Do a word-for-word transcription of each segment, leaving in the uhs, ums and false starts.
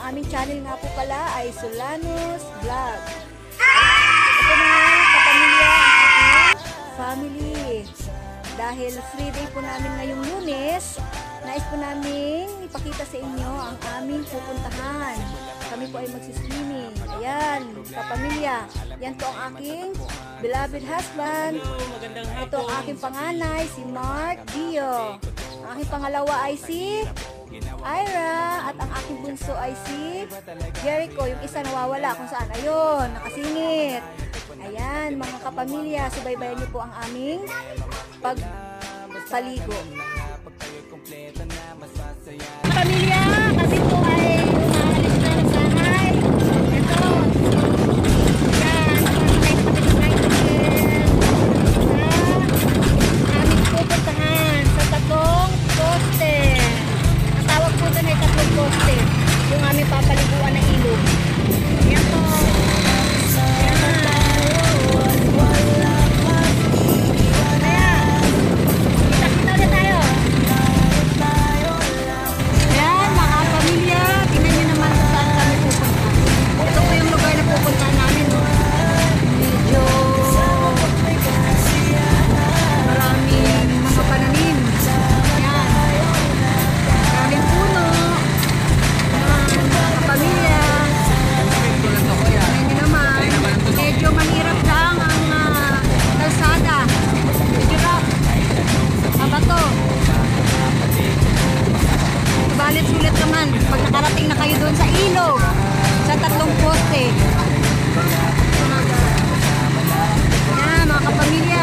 aming channel nga po pala ay Solanus Vlog. Ito na kapamilya ang ating family. Dahil free day po namin ngayong Lunes, nais po namin ipakita sa inyo ang aming pupuntahan. Kami po ay magsiswimming. Ayan, kapamilya. Yan po ang aking beloved husband. Ito ang aking panganay, si Mark Dio. Ang aking pangalawa ay si Ira. At ang aking bunso ay si Jericho. Yung isa nawawala kung saan. Ayun, nakasingit. Ayan, mga kapamilya, subaybayan niyo po ang aming pagpaligo. Pamilya, kami po ay umaalis na ng bahay. Ito. Yan, nakakaipatig sa aming pupuntahan sa tatlong poste. Ang tawag po doon ay tatlong poste. Yung aming papaliguan na ilog. Yan po. Sulit naman pag nakarating na kayo doon sa ilog sa tatlong poste. Yan, mga kapamilya,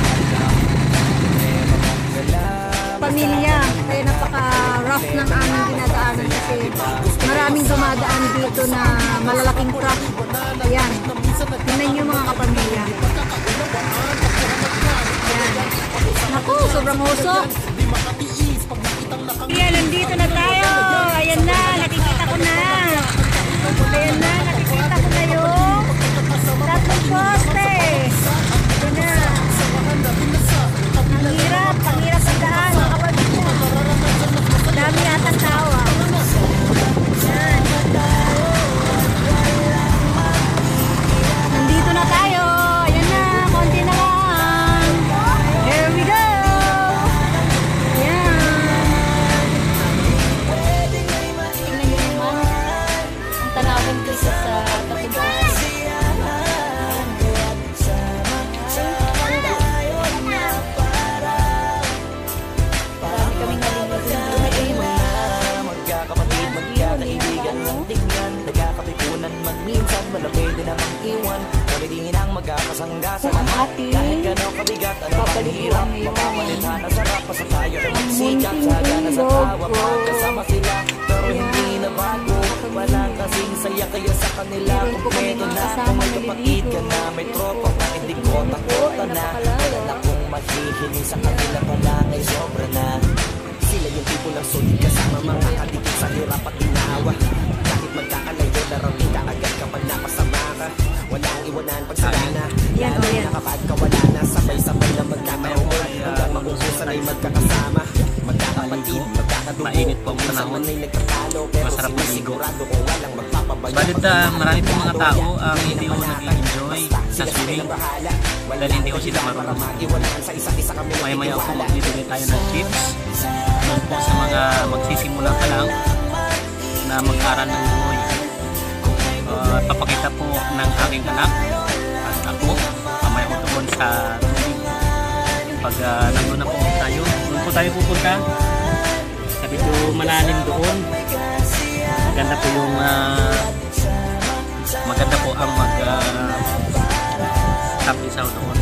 pamilya, kaya napaka rough ng aming dinadaanan kasi maraming dumadaan dito na malalaking truck. Ayan, tingnan nyo mga kapamilya. Ayan, naku, sobrang usok. Ayan, nandito na tayo. Ayan na, nakikita ko na. Ayan na, nakikita ko na yung tatlong poste. Ayan na. Ang hirap, ang hirap ang daan. Dami yata tao ah. Ayan. Nandito na tayo. Ayan na, konti na lang. Here we go. Magkakasangga sa lahat kahit gano'ng kabigat ano pang hirap mapapalitan na sarap pa sa tayo na magsikap sa gana sa tawa magkasama sila pero hindi na bago walang kasing saya kaya sa kanila kumpleto na kung may kapatid ka na may tropa pa hindi ko takutan na wala akong mahihiling sa kanila pala ngay sobra na sila yung tipo ng sulit kasama mga kadikit sa hirap at ginawa kahit magkakalayo larating ka agad kapag napasama ka walang iwanan pag sila na yan o yan kapag kawala na sabay-sabay na magkakaroon hanggang magugusan ay magkakasama magkakapatid, magkakadugo mainit po ang panahon, masarap maligo. Balit uh, marami po mga tao ang um, hindi ko nag-enjoy sa swimming dahil hindi ko sila marunong. Maya maya po magbibigay tayo ng tips doon po sa mga magsisimula pa lang na mag-aral ng buhay. Uh, papakita po ng aking anak at ako mamaya ko doon sa tubig. Pag uh, nandun na po tayo, doon po tayo pupunta sa medyo malalim doon. Maganda po yung uh, maganda po ang mag uh, tapisaw doon.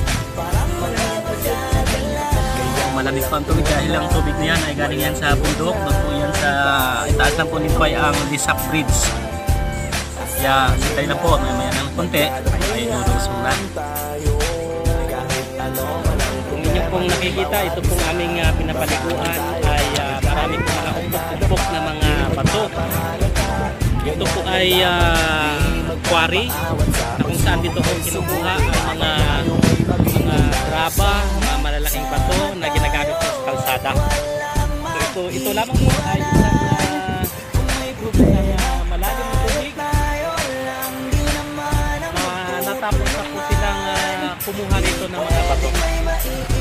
Malamig pa ang tubig dahil ang tubig na yan ay galing yan sa bundok. Doon po yan sa itaas lang po nito ay ang Lisap Bridge. Kaya sitay lang po, may maya ng konti ay noodles muna. Kung inyo pong nakikita, ito pong aming uh, pinapaliguan ay uh, marami pong mga upok-upok na mga bato. Ito po ay uh, quarry na kung saan dito po kinukuha ang mga mga graba, mga malalaking bato na ginagamit po sa kalsada. So ito, ito lamang po ay isang uh, uh, malalim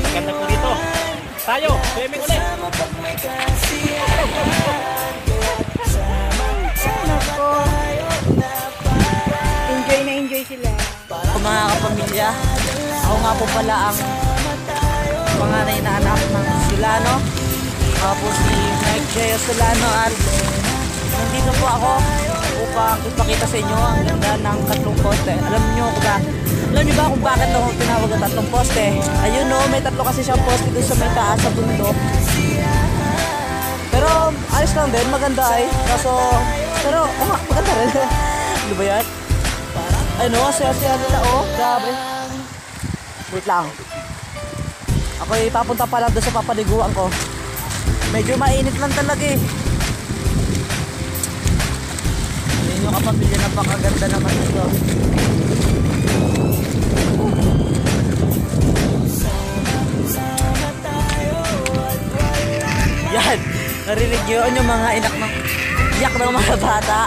Maganda po dito. Tayo, swimming ulit. Nako. Enjoy na enjoy sila. Mga kapamilya, ako nga po pala ang panganay na anak ng Solano. Ako po si Mike J. Solano at nandito po ako upang ipakita sa inyo ang ganda ng tatlong poste. Alam niyo kung ba, alam niyo ba kung bakit ako tinawag ang tatlong poste? Ayun no, may tatlo kasi siyang poste doon sa may taas sa bundok. Pero ayos lang din, maganda ay. Kaso, pero oh, maganda rin. Ano ba yan? Ano, siya-siya nila oh, grabe. Wait lang. Ako'y papunta pa lang doon sa papaliguan ko. Medyo mainit lang talaga eh. Hindi nyo kapamilya, napakaganda naman ito. Yan, narinig nyo yung mga inak ng iyak ng mga bata.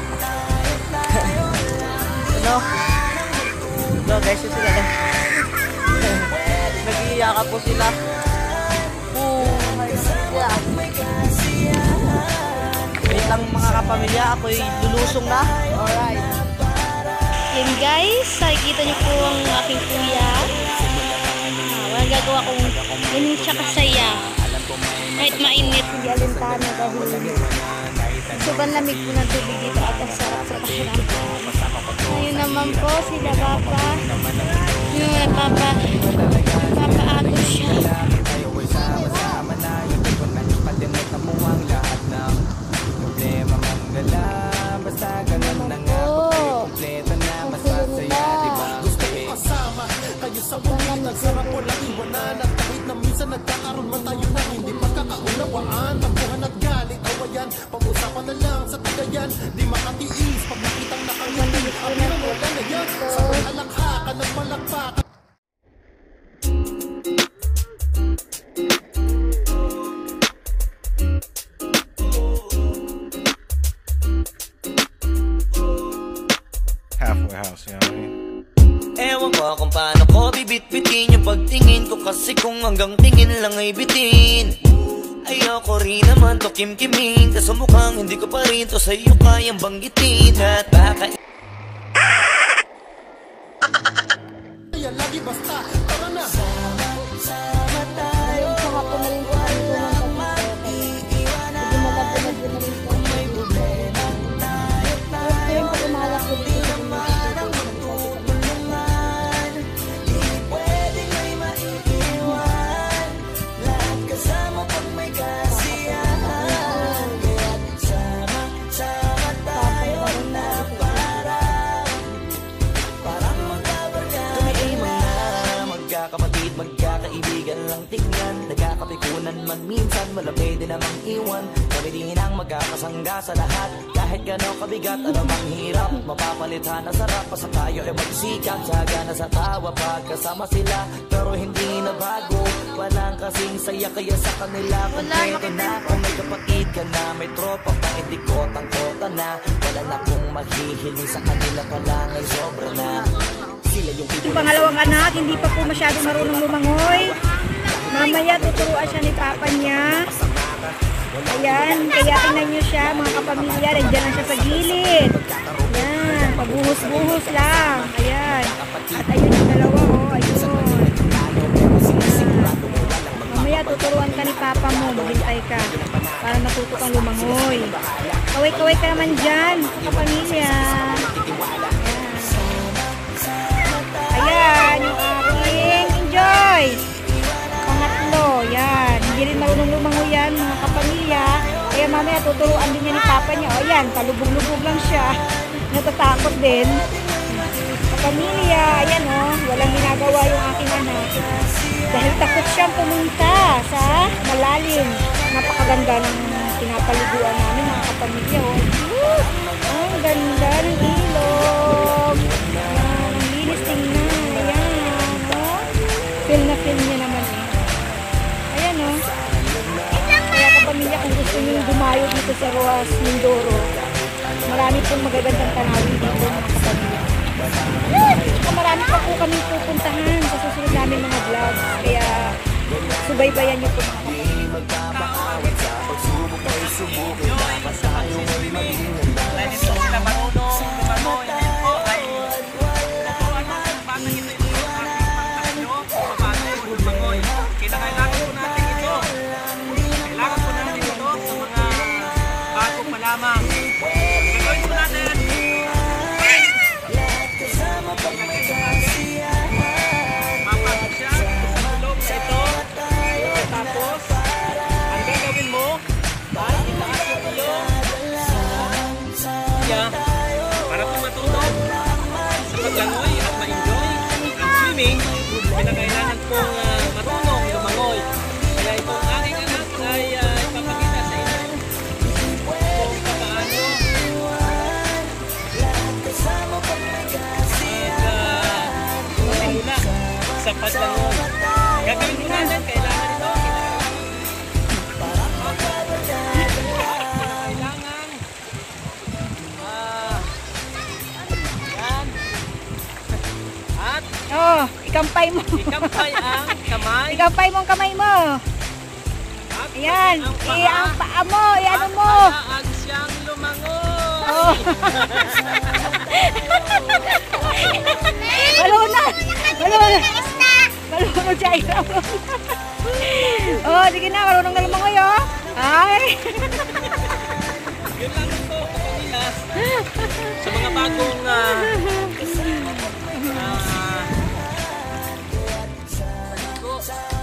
Ano? Ito guys, yung sila lang. Nag-iiyakan po sila. Oh, yeah. Wait lang mga kapamilya, ako'y lulusong na. Alright. Yan guys, nakikita niyo po ang aking kuya. Ah, wala gagawa kong ganun siya kasaya. Kahit mainit. Hindi alintana dahil sobrang lamig po ng tubig dito at ang sarap sa pakiramdam. Ngayon naman po sila papa. Yung nagpapa, nagpapaato siya. Oo. Nagsarap walang iwanan at kahit na minsan nagkakaroon man tayo na hindi pagkakaunawaan, tampuhan at galit, awayan, pag-usapan na lang sa tagayan, di makatiis pag nakitang nakangiti, abiran wala na yan, sa may alakhakan at palakpakan. Halfway house, you know what I mean? Ewan ko kung paano ko bibit-bitin yung pagtingin ko, kasi kung hanggang tingin lang ay bitin. Ayoko rin naman to kim-kimin, kaso mukhang hindi ko pa rin to sa'yo kayang banggitin. At baka Kaya lagi basta, tara na. Ngayon sa hapon na rin po kami pumunta dito. Hindi malapit na rin po. First time po umalak ko dito sa mga magkakapatid, magkakaibigan lang tingnan, nagkakapikunan man minsan, malapit din namang iwan. Kami din ang magkakasangga sa lahat, kahit gano'ng kabigat, ano mang hirap, mapapalitan na sarap, basta tayo ay magsikap, sagana sa tawa pagkasama sila, pero hindi na bago, walang kasing saya, kaya sa kanila kompleto na. Kung may kapatid ka na, may tropa pa, hindi kotang-kota na, wala na kong mahihiling sa kanila pa lang ay sobra na. Yung pangalawang anak, hindi pa po masyado marunong lumangoy. Mamaya tuturuan siya ni papa niya. Ayan, kaya tingnan niyo siya mga kapamilya, nandiyan lang siya sa gilid. Ayan, pabuhos-buhos lang. Ayan. At ayun yung dalawa, oh, ayun. Mamaya tuturuan ka ni papa mo, maghintay ka para matuto kang lumangoy. Kaway-kaway ka naman dyan sa kapamilya. Ayan, yung aking enjoy. Pangatlo, yan. Hindi rin marunong lumangoy yan, mga kapamilya. Kaya mamaya tuturuan din niya ni papa niya. O yan, talubog-lubog lang siya. Natatakot din. Kapamilya, ayan o, walang ginagawa yung aking anak. Dahil takot siyang pumunta sa malalim. Napakaganda ng pinapaliguan namin, mga kapamilya. O, ang ganda ng ilog. Ang linis tingnan. Feel na feel niya naman eh. Ayan o. Kaya kapamilya, kung gusto nyo dumayo dito sa Rojas, Mindoro, marami pong magagandang tanawin dito mga kapamilya. At marami pa po kami pupuntahan sa susunod namin mga vlogs. Kaya Subaybayan niyo po mga kapatid. Magpapakawat sa pagsubok ay subukin. Dapat tayo ay maging handa. Dahil hindi sila marunong lumangoy. Ngayon po ay tuturuan mo kung paano ito yung pagtahan nyo, kung paano yung lumangoy. Kinakailangan po natin ito. Kailangan po natin ito sa mga bago pa lamang. Gagawin po natin. Mapasok siya sa loob na ito. Tapos, ang gagawin mo ay itaas mo iyong siya para po matuto sa paglangoy at ma-enjoy ang swimming. Pinakailangan pong uh, marunong lumangoy. Kaya itong aking anak ay uh, ipapakita sa inyo kung paano mag-simula sa paglangoy. Gagawin po natin, kailangan ito. Kailangan ah, yan. At Oh, ikampay mo. ikampay ang kamay. Ikampay mo ang kamay mo. At Ayan, ang paa. i ang paa mo, i-ano At mo. hayaan siyang lumangoy. Oh. Malunod. Malunod. Malunod siya. Oh, sige na, marunong na lumangoy, oh. Ay. Yun lang po, Pilipinas. Sa mga bagong uh, uh, ko,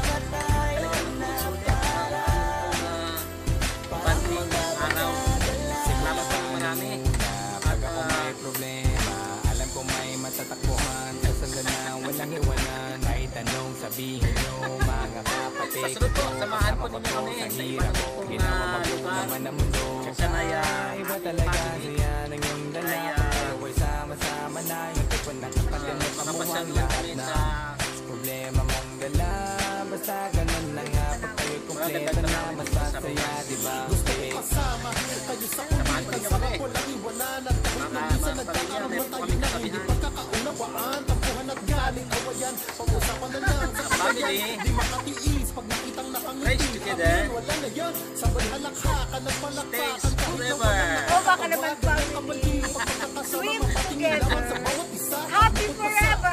panting araw. Salamat po marami. Kapag ako may problema, alam ko may matatakbuhan. Kasundan na walang iwanan. Kahit anong sabihin nyo, mga kapatid. Sa sunod po, samahan po ninyo kami sa iba po pong Ginawa uh, mabuti naman ang mundo. sanay uh, Iba talaga siya ng iyong dala. Pero ay sama-sama na yung tipon na kapatid mo sa makapasyal mukhang nyo lahat rin na sa problema mong dala. Basta ganun na nga, pag kayo'y kumpleto na mas masaya, diba? Gusto eh. Kasama kayo sa samahan po ninyo kami. walang iwanan at kahit Mga na minsan mga pamilya, nagkakaroon meron po tayo kami ng kasabihan. hindi pagkakaunawaan. Tampuhan at galing awayan, pag-usapan na lang sa Family. di makatiis pag nakitang nakangiti. Praise together. Amin, wala na yan, sabay halakhakan at palakpakan. Stays forever. Oh, baka naman family. Swim together. Happy forever.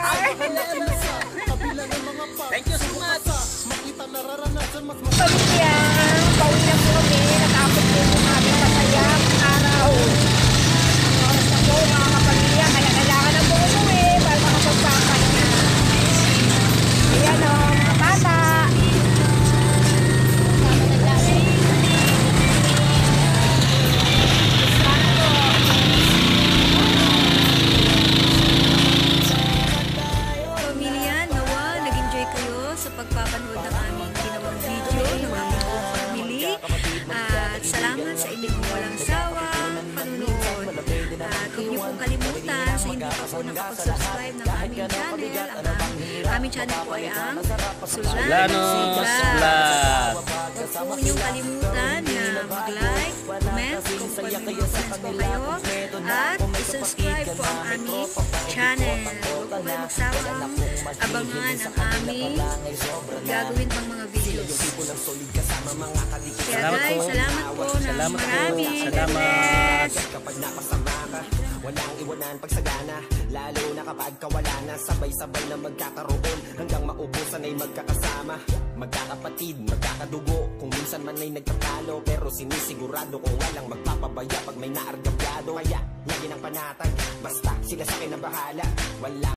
Thank you so much. Pamilya, pauwi na po kami. Natapos po yung aming masayang araw. Oras na po mga kapamilya. Kaya kailangan na po umuwi para makapagpapan na. Ayan o, mga bata. Pamilya, nawa, nag-enjoy kayo sa pagpapanood ng aming ginawang video ng aming buong family. At salamat sa inyong walang sawang panunood. At huwag niyo pong kalimutan sa hindi pa po nakapag-subscribe ng aming channel. Ang aming, aming channel po ay ang Solanos Vlog. Huwag po niyong kalimutan na mag-like, comment kung pag-mga friends po kayo. At i-subscribe po ang aming channel. Huwag po kayo magsawang abangan ang aming gagawin pang mga videos. Kaya guys, salamat po na marami. God bless. Kapag napasama ka, walang iwanan pagsagana. Lalo na kapag kawala na, sabay-sabay na magkakaroon hanggang maubusan ay magkakasama. Magkakapatid, magkakadugo, kung minsan man ay nagtatalo, pero sinisigurado kung walang magpapabaya pag may naargabyado. Kaya lagi ng panatag, basta sila sa akin na bahala. Wala